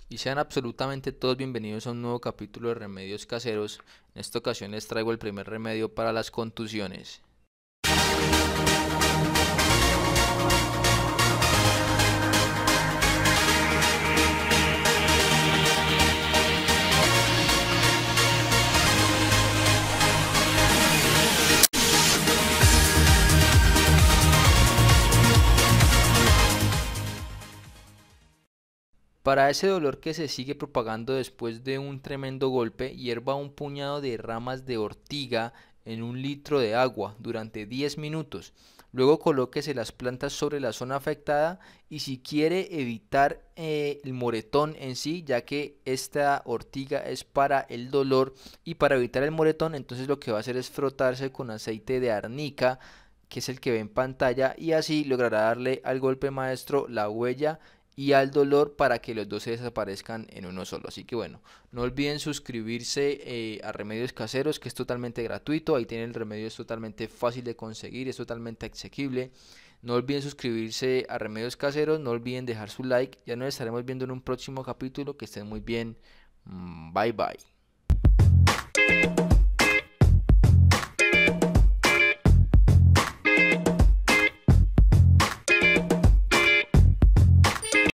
Y sean absolutamente todos bienvenidos a un nuevo capítulo de Remedios Caseros. En esta ocasión les traigo el primer remedio para las contusiones. Para ese dolor que se sigue propagando después de un tremendo golpe, hierva un puñado de ramas de ortiga en un litro de agua durante 10 minutos. Luego colóquese las plantas sobre la zona afectada y si quiere evitar el moretón en sí, ya que esta ortiga es para el dolor y para evitar el moretón, entonces lo que va a hacer es frotarse con aceite de arnica, que es el que ve en pantalla, y así logrará darle al golpe maestro la huella y al dolor para que los dos se desaparezcan en uno solo. Así que bueno, no olviden suscribirse a Remedios Caseros, que es totalmente gratuito. Ahí tienen el remedio, es totalmente fácil de conseguir, es totalmente asequible. No olviden suscribirse a Remedios Caseros, no olviden dejar su like. Ya nos estaremos viendo en un próximo capítulo. Que estén muy bien. Bye bye.